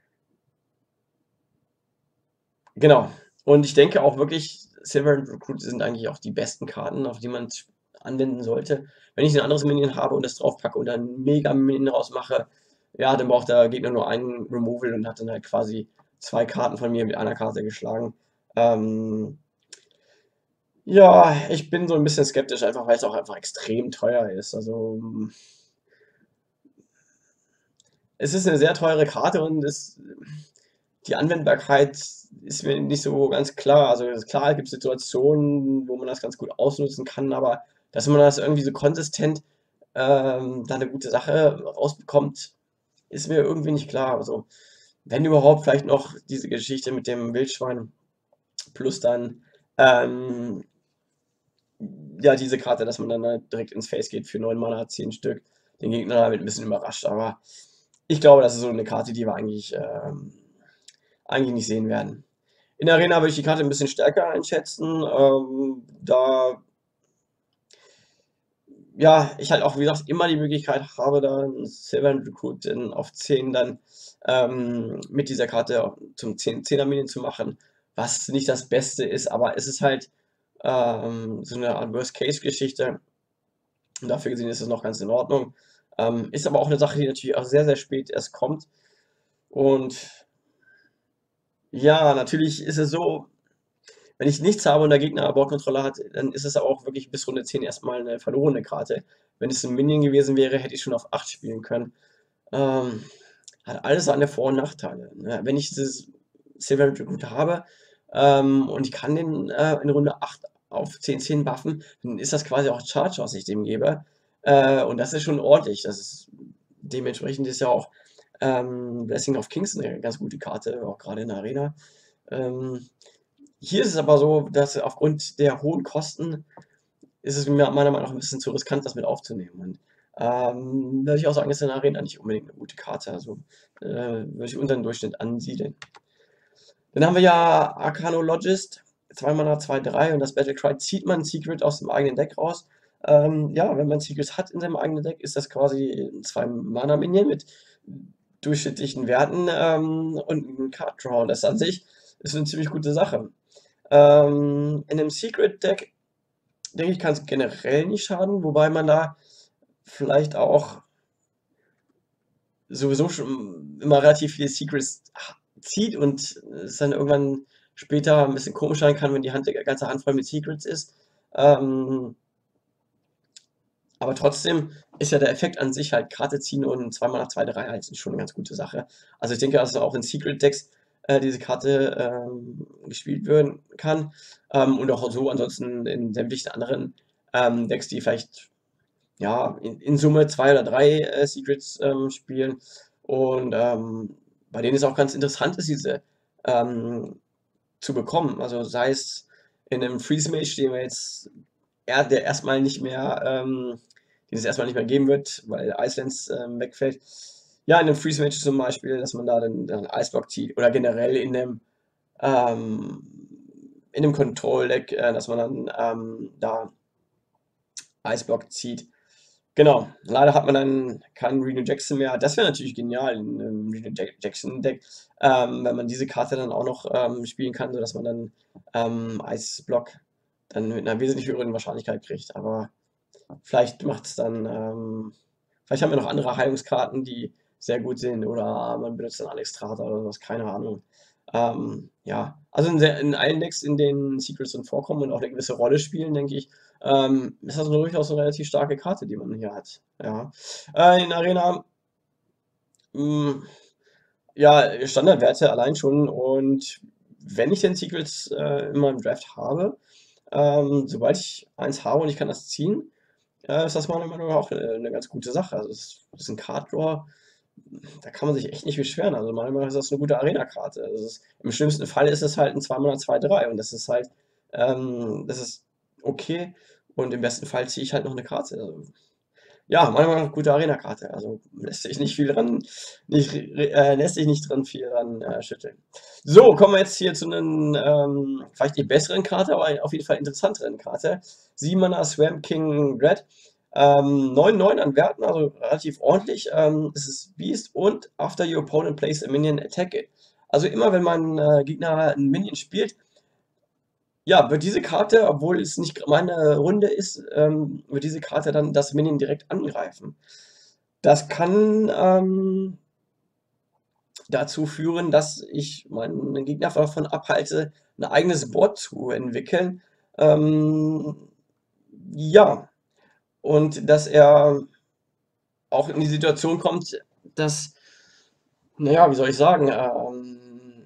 genau. Und ich denke auch wirklich, Silver und Recruit sind eigentlich auch die besten Karten, auf die man anwenden sollte. Wenn ich ein anderes Minion habe und das draufpacke und dann 'n Mega-Minion rausmache, ja, dann braucht der Gegner nur einen Removal und hat dann halt quasi zwei Karten von mir mit einer Karte geschlagen. Ähm, ja, ich bin so ein bisschen skeptisch, einfach weil es auch einfach extrem teuer ist. Also, es ist eine sehr teure Karte und es die Anwendbarkeit ist mir nicht so ganz klar. Also klar, es gibt Situationen, wo man das ganz gut ausnutzen kann, aber dass man das irgendwie so konsistent ähm, da eine gute Sache rausbekommt, ist mir irgendwie nicht klar. Also wenn überhaupt vielleicht noch diese Geschichte mit dem Wildschwein plus dann ähm, ja diese Karte, dass man dann halt direkt ins Face geht für neun Mana, zehn Stück, den Gegner damit ein bisschen überrascht. Aber ich glaube, das ist so eine Karte, die wir eigentlich ähm, eigentlich nicht sehen werden. In der Arena würde ich die Karte ein bisschen stärker einschätzen. Ähm, da ja, ich halt auch, wie gesagt, immer die Möglichkeit habe, da 'n Sylvan Recruit in auf zehn dann, ähm, mit dieser Karte auch zum zehn Zehner-Minion zu machen, was nicht das Beste ist, aber es ist halt, ähm, so 'ne Art Worst-Case-Geschichte und dafür gesehen ist es noch ganz in Ordnung. Ähm, ist aber auch 'ne Sache, die natürlich auch sehr, sehr spät erst kommt und ja, natürlich ist es so, wenn ich nichts habe und der Gegner Bordkontrolle hat, dann ist es aber auch wirklich bis Runde zehn erst mal 'ne verlorene Karte. Wenn es 'n Minion gewesen wäre, hätte ich schon auf acht spielen können. Ähm, hat alles seine Vor und Nachteile, ne? Wenn ich dieses Sylvan Recruit habe, ähm, und ich kann den, äh, in Runde acht auf zehn zehn buffen, dann ist das quasi auch Charge, was ich dem gebe. Äh, und das ist schon ordentlich. Das ist dementsprechend ist ja auch, ähm, Blessing of Kings 'ne ganz gute Karte, auch grade in der Arena. Ähm, hier ist es aber so, dass aufgrund der hohen Kosten ist es mir meiner Meinung nach 'n bisschen zu riskant, das mit aufzunehmen und, ähm, würde ich auch sagen, ist in der Arena nicht unbedingt 'ne gute Karte, also, äh, würde ich unter 'n Durchschnitt ansiedeln. Dann haben wir ja Arcanologist, zwei Mana, zwei drei und das Battlecry zieht man 'n Secret aus dem eigenen Deck raus. Ähm, ja, wenn man Secrets hat in seinem eigenen Deck, ist das quasi 'n zwei Mana Minion mit durchschnittlichen Werten, ähm, und 'n Card Draw. Das an sich ist 'ne ziemlich gute Sache. Ähm, in 'nem Secret Deck, denke ich, kann's generell nicht schaden, wobei man da vielleicht auch sowieso schon immer relativ viele Secrets ha zieht und es dann irgendwann später 'n bisschen komisch sein kann, wenn die Hand die ganze Hand voll mit Secrets ist. Ähm aber trotzdem ist ja der Effekt an sich halt Karte ziehen und zwei Mana, zwei drei halt schon 'ne ganz gute Sache. Also, ich denke, dass auch in Secret Decks, äh, diese Karte, ähm, gespielt werden kann, ähm, und auch so ansonsten in sämtlichen anderen, ähm, Decks, die vielleicht, ja, in in Summe zwei oder drei, äh, Secrets, ähm, spielen und, ähm, bei denen es auch ganz interessant ist, diese, ähm, zu bekommen. Also, sei es in 'nem Freeze Mage, den wir jetzt er der erst mal nicht mehr, ähm den es erst mal nicht mehr geben wird, weil Ice Lance, ähm, wegfällt. Ja, in 'nem Freeze Mage zum Beispiel, dass man da dann dann Ice Block zieht oder generell in 'nem, ähm in 'nem Control Deck, äh, dass man dann, ähm, da Ice Block zieht. Genau, leider hat man dann keinen Reno Jackson mehr. Das wäre natürlich genial in 'nem Reno Jack Jackson Deck, ähm, wenn man diese Karte dann auch noch, ähm, spielen kann, sodass man dann, ähm, Ice Block dann mit 'ner wesentlich höheren Wahrscheinlichkeit kriegt. Aber vielleicht macht's dann, ähm vielleicht haben wir noch andere Heilungskarten, die sehr gut sind oder man benutzt dann Alexstrasza oder so was, keine Ahnung. Ähm, ja, also, in sehr in allen Decks, in denen Secrets drin vorkommen und auch 'ne gewisse Rolle spielen, denke ich, ähm, ist das durchaus 'ne relativ starke Karte, die man hier hat, ja. Äh, in Arena hm, ja, Standardwerte allein schon und wenn ich denn Secrets, äh, in meinem Draft habe, ähm, sobald ich eins habe und ich kann das ziehen, äh, ist das meiner Meinung nach auch, äh, 'ne ganz gute Sache. Also, es ist 'n Card Draw, da kann man sich echt nicht beschweren. Also, meiner Meinung nach ist das 'ne gute Arena-Karte. Also, es ist im schlimmsten Fall ist es halt 'n zwei Mana, zwei drei und das ist halt ähm, das ist okay und im besten Fall ziehe ich halt noch 'ne Karte. Also, ja, meiner Meinung nach gute Arena-Karte. Also, lässt sich nicht viel dran nicht r äh, lässt sich nicht dran viel dran, äh, schütteln. So, kommen wir jetzt hier zu 'nen, ähm, vielleicht nicht besseren Karte, aber auf jeden Fall interessanteren Karte. sieben Mana Swamp King Red, ähm, neun neun an Werten, also, relativ ordentlich. Ähm, es ist Beast und after your opponent plays a minion, attack it. Also, immer wenn mein, äh, Gegner 'n Minion spielt ja, wird diese Karte, obwohl es nicht meine Runde ist, ähm, wird diese Karte dann das Minion direkt angreifen. Das kann, ähm dazu führen, dass ich meinen Gegner davon abhalte, 'n eigenes Board zu entwickeln. Ähm, ja, und dass er auch in die Situation kommt, dass na ja, wie soll ich sagen, ähm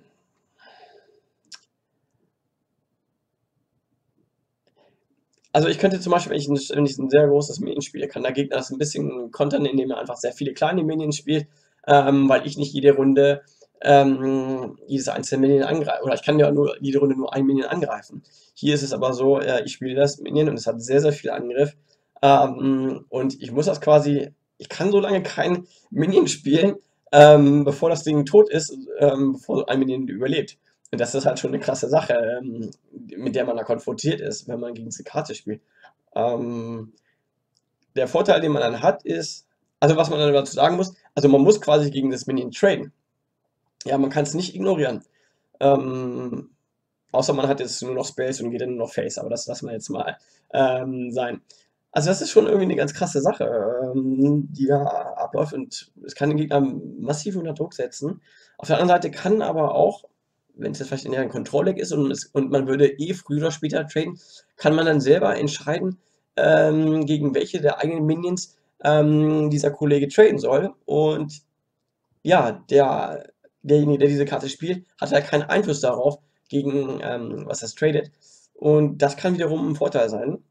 Also, ich könnte zum Beispiel, wenn ich 'n wenn ich 'n sehr großes Minion spiele, kann der Gegner das 'n bisschen kontern, indem er einfach sehr viele kleine Minions spielt, ähm, weil ich nicht jede Runde, ähm, jedes einzelne Minion angreife oder ich kann ja nur jede Runde nur ein Minion angreifen. Hier ist es aber so, äh, ich spiele das Minion und es hat sehr, sehr viel Angriff, ähm, und ich muss das quasi ich kann so lange kein Minion spielen, ähm, bevor das Ding tot ist, ähm, bevor ein Minion überlebt. Und das ist halt schon 'ne krasse Sache, ähm, mit der man da konfrontiert ist, wenn man gegen diese Karte spielt. Ähm der Vorteil, den man dann hat, ist, also was man dann dazu sagen muss, also man muss quasi gegen das Minion traden. Ja, man kann es nicht ignorieren. Ähm, außer man hat jetzt nur noch Spells und geht dann nur noch Face, aber das lassen wir jetzt mal ähm, sein. Also das ist schon irgendwie eine ganz krasse Sache, ähm, die da abläuft und es kann den Gegner massiv unter Druck setzen. Auf der anderen Seite kann aber auch, wenn es jetzt vielleicht in deren Control-Deck ist und, es, und man würde eh früher oder später traden, kann man dann selber entscheiden, ähm, gegen welche der eigenen Minions ähm, dieser Kollege traden soll. Und ja, der, derjenige, der diese Karte spielt, hat halt keinen Einfluss darauf, gegen ähm, was das tradet. Und das kann wiederum ein Vorteil sein.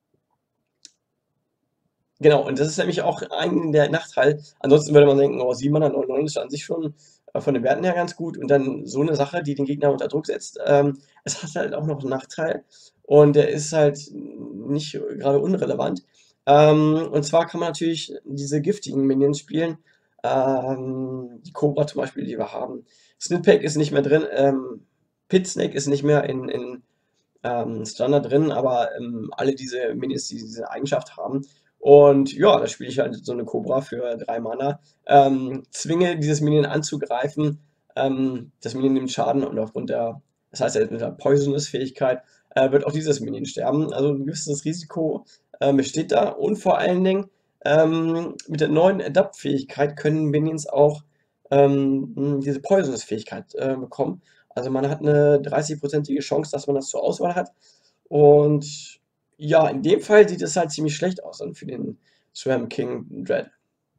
Genau, und das ist nämlich auch ein der Nachteil. Ansonsten würde man denken, oh, sieben Mana neunundneunzig ist an sich schon äh, von den Werten her ganz gut. Und dann so eine Sache, die den Gegner unter Druck setzt. Ähm, es hat halt auch noch einen Nachteil. Und der ist halt nicht gerade unrelevant. Ähm, und zwar kann man natürlich diese giftigen Minions spielen. Ähm, die Cobra zum Beispiel, die wir haben. Snitpack ist nicht mehr drin. Ähm, Pit Snake ist nicht mehr in, in ähm, Standard drin, aber ähm, alle diese Minis, die diese Eigenschaft haben. Und ja, da spiele ich halt so eine Cobra für drei Mana. Ähm, zwinge dieses Minion anzugreifen. Ähm, das Minion nimmt Schaden und aufgrund der, das heißt ja mit der Poisonous-Fähigkeit, äh, wird auch dieses Minion sterben. Also ein gewisses Risiko äh, besteht da. Und vor allen Dingen, ähm, mit der neuen Adapt-Fähigkeit können Minions auch ähm, diese Poisonous-Fähigkeit äh, bekommen. Also man hat eine dreißigprozentige Chance, dass man das zur Auswahl hat. Und ja, in dem Fall sieht es halt ziemlich schlecht aus dann für den Swamp King Dread.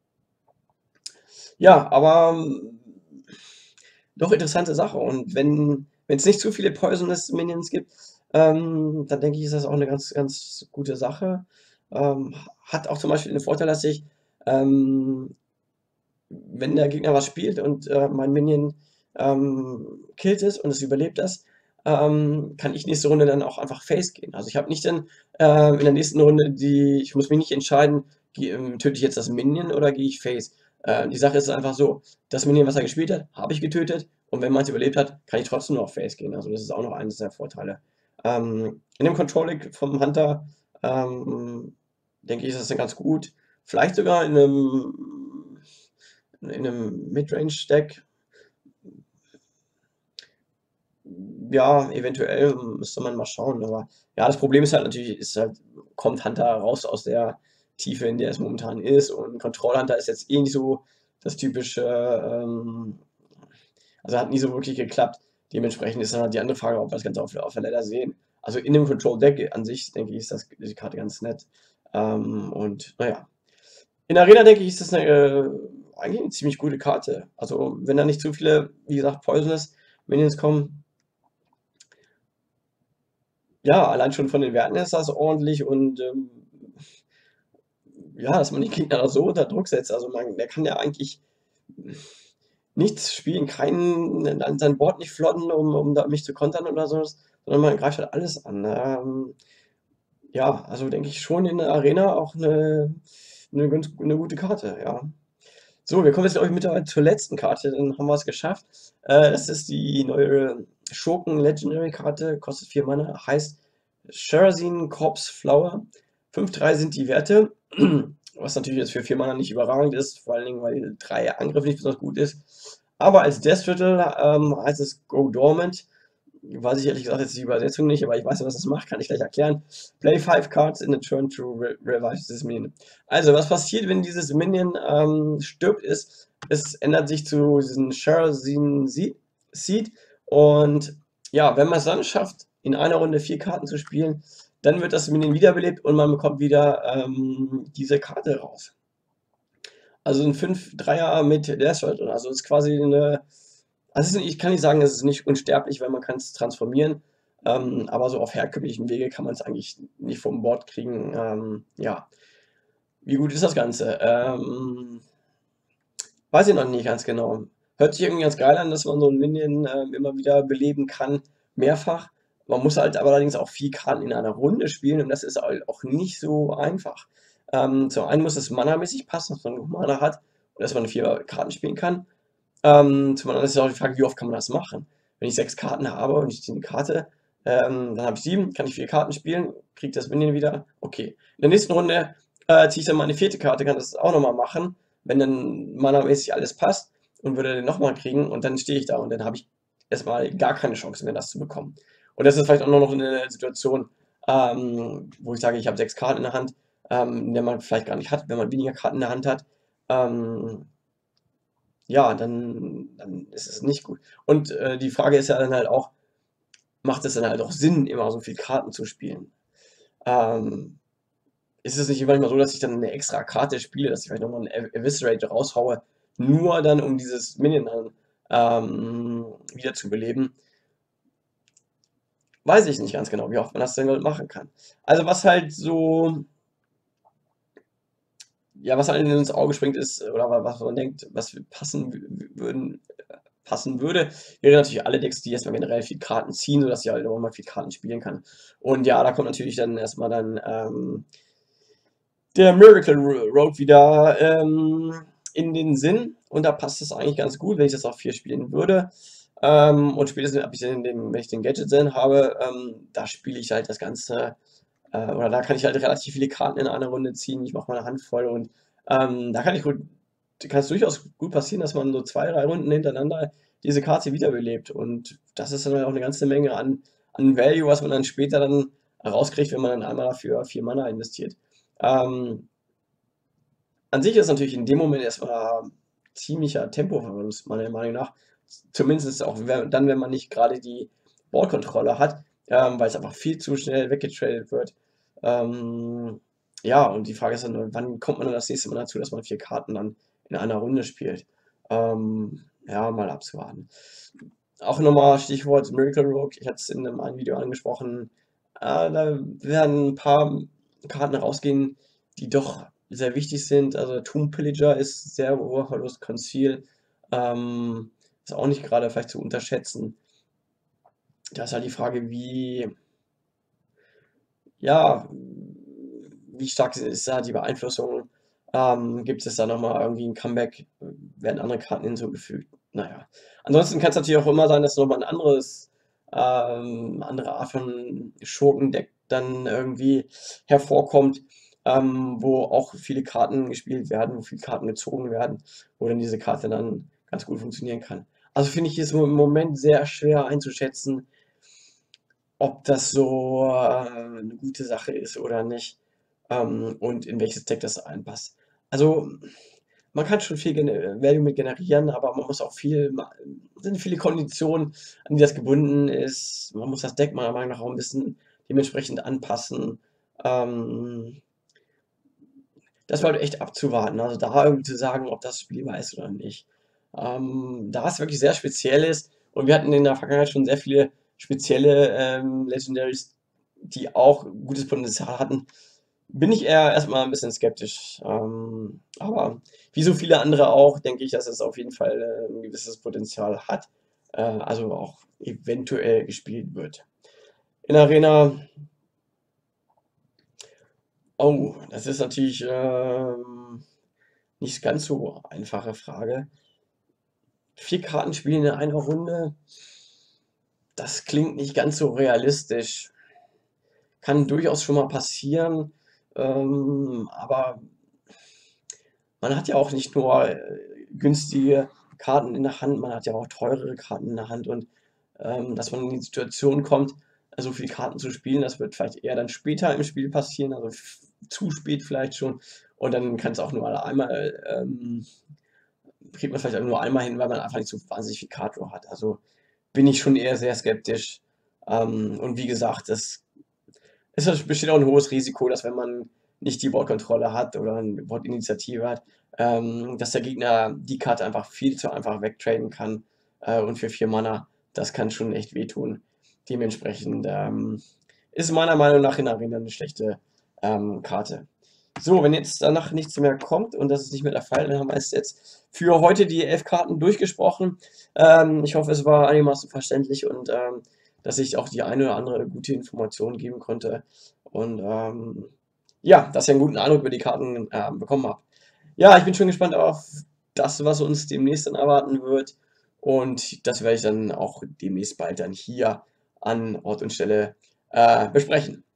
Ja, aber ähm, doch interessante Sache. Und wenn wenn es nicht zu viele Poisonous Minions gibt, ähm, dann denke ich, ist das auch eine ganz, ganz gute Sache. Ähm, hat auch zum Beispiel den Vorteil, dass ich, ähm, wenn der Gegner was spielt und äh, mein Minion ähm, killt es und es überlebt das, ähm, kann ich nächste Runde dann auch einfach Face gehen. Also ich habe nicht dann äh, in der nächsten Runde die, ich muss mich nicht entscheiden, geh, ähm, töte ich jetzt das Minion oder gehe ich Face. Äh, die Sache ist einfach so, das Minion, was er gespielt hat, habe ich getötet und wenn man es überlebt hat, kann ich trotzdem noch Face gehen. Also das ist auch noch eines der Vorteile. Ähm, in dem Control-Deck vom Hunter ähm, denke ich, ist das dann ganz gut. Vielleicht sogar in einem in einem Midrange-Deck, ja, eventuell müsste man mal schauen. Aber ja, das Problem ist halt natürlich, ist halt, kommt Hunter raus aus der Tiefe, in der es momentan ist. Und Control Hunter ist jetzt eh nicht so das typische, ähm, also hat nie so wirklich geklappt. Dementsprechend ist dann halt die andere Frage, ob wir das Ganze auf, auf der Ladder sehen. Also in dem Control Deck an sich, denke ich, ist das, die Karte ganz nett. Ähm, und naja, in der Arena denke ich, ist das eine, äh, eigentlich eine ziemlich gute Karte. Also, wenn da nicht zu viele, wie gesagt, Poisonous Minions kommen, ja, allein schon von den Werten ist das ordentlich und ähm, ja, dass man den Gegner da so unter Druck setzt. Also, man, der kann ja eigentlich nichts spielen, keinen, an sein Board nicht flotten, um, um da mich zu kontern oder so, sondern man greift halt alles an. Ähm, ja, also denke ich schon in der Arena auch eine, eine, ganz, eine gute Karte, ja. So, wir kommen jetzt, glaube ich, mittlerweile zur letzten Karte, dann haben wir es geschafft. Äh, das ist die neue Schurken-Legendary-Karte, kostet vier Mana, heißt Sherazin Corpse Flower. fünf drei sind die Werte, was natürlich jetzt für vier Mana nicht überragend ist, vor allen Dingen, weil drei Angriff nicht besonders gut ist. Aber als Death Rattle ähm, heißt es Go Dormant. Weiß ich ehrlich gesagt jetzt die Übersetzung nicht, aber ich weiß, was das macht, kann ich gleich erklären. Play five cards in a turn to re revive this minion. Also, was passiert, wenn dieses Minion ähm, stirbt, ist, es ändert sich zu diesem Sherazin Seed. Und ja, wenn man es dann schafft, in einer Runde vier Karten zu spielen, dann wird das Minion wiederbelebt und man bekommt wieder ähm, diese Karte raus. Also ein fünf Dreier mit Death Rattle. Also ist quasi eine. Also ich kann nicht sagen, es ist nicht unsterblich, weil man kann es transformieren. Ähm, aber so auf herkömmlichen Wege kann man es eigentlich nicht vom Board kriegen. Ähm, ja, wie gut ist das Ganze? Ähm, weiß ich noch nicht ganz genau. Hört sich irgendwie ganz geil an, dass man so ein Minion ähm, immer wieder beleben kann, mehrfach. Man muss halt aber allerdings auch vier Karten in einer Runde spielen und das ist halt auch nicht so einfach. Ähm, zum einen muss es Mana-mäßig passen, dass man genug Mana hat und dass man vier Karten spielen kann. Ähm, zum anderen ist ja auch die Frage, wie oft kann man das machen? Wenn ich sechs Karten habe und ich ziehe eine Karte, ähm, dann habe ich sieben, kann ich vier Karten spielen, kriege das Minion wieder. Okay. In der nächsten Runde Äh, ziehe ich dann meine vierte Karte, kann das auch nochmal machen, wenn dann manamäßig alles passt und würde den nochmal kriegen und dann stehe ich da und dann habe ich erstmal gar keine Chance mehr, das zu bekommen. Und das ist vielleicht auch nur noch eine Situation, ähm, wo ich sage, ich habe sechs Karten in der Hand, ähm, die man vielleicht gar nicht hat, wenn man weniger Karten in der Hand hat. Ähm, ja, dann, dann ist es nicht gut. Und äh, die Frage ist ja dann halt auch, macht es dann halt auch Sinn, immer so viele Karten zu spielen? Ähm, ist es nicht manchmal so, dass ich dann eine extra Karte spiele, dass ich vielleicht nochmal einen Eviscerate raushaue, nur dann, um dieses Minion dann ähm, wieder zu beleben? Weiß ich nicht ganz genau, wie oft man das denn machen kann. Also was halt so, ja, was halt ins Auge springt ist, oder was man denkt, was passen würden, passen würde, wäre natürlich alle Decks, die erstmal generell viel Karten ziehen, sodass ich halt auch mal viel Karten spielen kann. Und ja, da kommt natürlich dann erstmal dann ähm, der Miracle Rogue wieder ähm, in den Sinn. Und da passt es eigentlich ganz gut, wenn ich das auf vier spielen würde. Ähm, und spätestens, ab ich den, den, wenn ich den Gadget Zen habe, ähm, da spiele ich halt das Ganze, äh, oder da kann ich halt relativ viele Karten in einer Runde ziehen. Ich mache meine Hand voll und ähm, da kann ich gut, kann es durchaus gut passieren, dass man so zwei, drei Runden hintereinander diese Karte wiederbelebt. Und das ist dann halt auch eine ganze Menge an, an Value, was man dann später dann rauskriegt, wenn man dann einmal dafür vier Mana investiert. Ähm, an sich ist natürlich in dem Moment erstmal ziemlicher Tempoverlust, meiner Meinung nach. Zumindest auch wenn, dann, wenn man nicht gerade die Ballkontrolle hat, ähm, weil es einfach viel zu schnell weggetradet wird. Ähm, ja, und die Frage ist dann, wann kommt man dann das nächste Mal dazu, dass man vier Karten dann in einer Runde spielt? Ähm, ja, mal abzuwarten. Auch nochmal Stichwort Miracle Rogue, ich hatte es in einem Video angesprochen, äh, da werden ein paar Karten rausgehen, die doch sehr wichtig sind. Also Tomb Pillager ist sehr hoher Verlust, Conceal ähm, ist auch nicht gerade vielleicht zu unterschätzen. Da ist halt die Frage, wie, ja, wie stark ist da die Beeinflussung? Ähm, gibt es da nochmal irgendwie ein Comeback? Werden andere Karten hinzugefügt? Naja. Ansonsten kann es natürlich auch immer sein, dass nochmal ein anderes, ähm, andere Art von Schurkendeck dann irgendwie hervorkommt, ähm, wo auch viele Karten gespielt werden, wo viele Karten gezogen werden, wo dann diese Karte dann ganz gut funktionieren kann. Also finde ich es im Moment sehr schwer einzuschätzen, ob das so äh, 'ne gute Sache ist oder nicht, ähm, und in welches Deck das einpasst. Also, man kann schon viel gene Value mit generieren, aber man muss auch viel ma sind viele Konditionen, an die das gebunden ist. Man muss das Deck meiner Meinung nach auch 'n bisschen dementsprechend anpassen. Ähm, das war halt echt abzuwarten. Also, da irgendwie zu sagen, ob das spielbar ist oder nicht. Ähm, da es wirklich sehr speziell ist und wir hatten in der Vergangenheit schon sehr viele spezielle, ähm, Legendaries, die auch gutes Potenzial hatten, bin ich eher erstmal ein bisschen skeptisch. Ähm, aber wie so viele andere auch, denke ich, dass es auf jeden Fall, äh, 'n gewisses Potenzial hat, äh, also auch eventuell gespielt wird. In Arena, oh, das ist natürlich, ähm, nicht ganz so einfache Frage. Vier Karten spielen in einer Runde, das klingt nicht ganz so realistisch. Kann durchaus schon mal passieren, ähm, aber man hat ja auch nicht nur, äh, günstige Karten in der Hand, man hat ja auch teurere Karten in der Hand und, ähm, dass man in die Situation kommt, äh, so viele Karten zu spielen, das wird vielleicht eher dann später im Spiel passieren, also f zu spät vielleicht schon und dann kann's auch nur einmal, ähm kriegt man vielleicht auch nur einmal hin, weil man einfach nicht so wahnsinnig viel Card Draw hat. Also, bin ich schon eher sehr skeptisch. Ähm, und wie gesagt, es es ist besteht auch 'n hohes Risiko, dass wenn man nicht die Boardkontrolle hat oder 'n Boardinitiative hat, ähm, dass der Gegner die Karte einfach viel zu einfach wegtraden kann, äh, und für vier Mana, das kann schon echt wehtun. Dementsprechend, ähm, ist meiner Meinung nach in Arena 'ne schlechte, ähm, Karte. So, wenn jetzt danach nichts mehr kommt und das ist nicht mehr der Fall, dann haben wir es jetzt für heute die elf Karten durchgesprochen. Ähm, ich hoffe, es war einigermaßen verständlich und, ähm, dass ich auch die eine oder andere gute Information geben konnte und, ähm, ja, dass ihr 'n guten Eindruck über die Karten, ähm, bekommen habt. Ja, ich bin schon gespannt auf das, was uns demnächst dann erwarten wird und das werde ich dann auch demnächst bald dann hier an Ort und Stelle, äh, besprechen.